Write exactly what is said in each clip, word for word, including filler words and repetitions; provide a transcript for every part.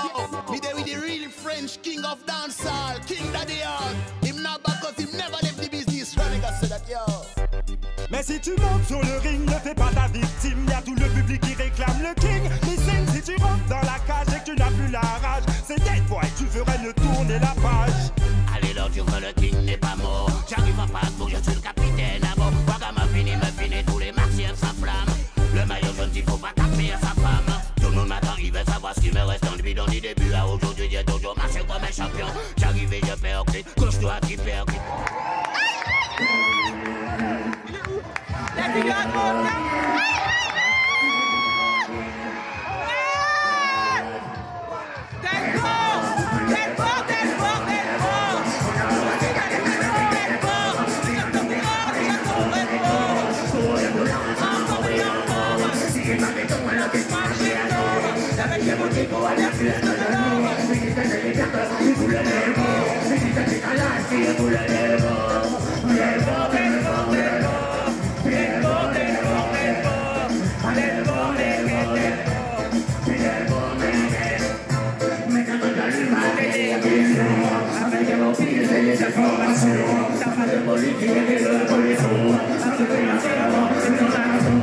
Me there with the real French king of dancehall, King Daddy Hard. Him not back cause him never left the business. Running say that yo. Mais si tu montes sur le ring, ne fais pas ta victime. Y'a tout le public qui réclame le king. Listen, si tu rentres dans la cage et que tu n'as plus la rage, c'est dead boy, tu ferais ne tourner la page. Allez l'autre jour que le king n'est pas mort. J'arrive en passe, je suis le capitaine à bord. Wagama fini, me fini, tous les martiens s'enflamment. Le maillot jaune, il faut pas taper à sa femme. Tout le monde m'attend, il veut savoir ce qui me reste en lui. Dans du début à aujourd'hui, j'ai toujours marché comme un champion. J'arrive et je percute, couche-toi qui percute. Let me go, les informations, t'as pas de politique et de polition, ça se fait la servante, c'est dans la maison.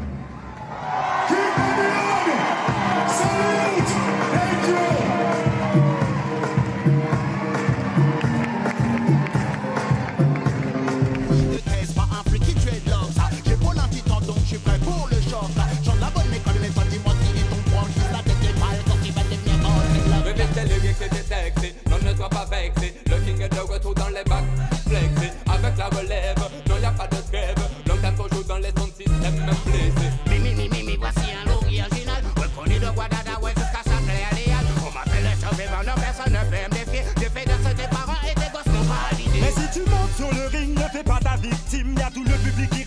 Avec la relève, non y'a pas de trêve. Longtemps qu'on joue dans les sons de système même blessé. Mimi, mimi, mimi, voici un look original. Reconnu de Guadada, ouais, jusqu'à Châtelet à Léal. On m'appelle le chauffeur, non, personne ne peut me défier. J'ai fait de ce tes parents et tes gosses m'ont validé. Mais si tu montes sur le ring, ne fais pas ta victime. Y'a tout le public qui